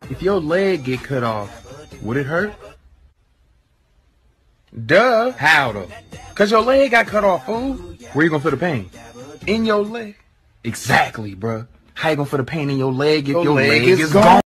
If your leg get cut off, would it hurt? Duh. How though? Cause your leg got cut off, fool. Where you gonna feel the pain? In your leg. Exactly, bruh. How you gonna feel the pain in your leg if your leg is gone?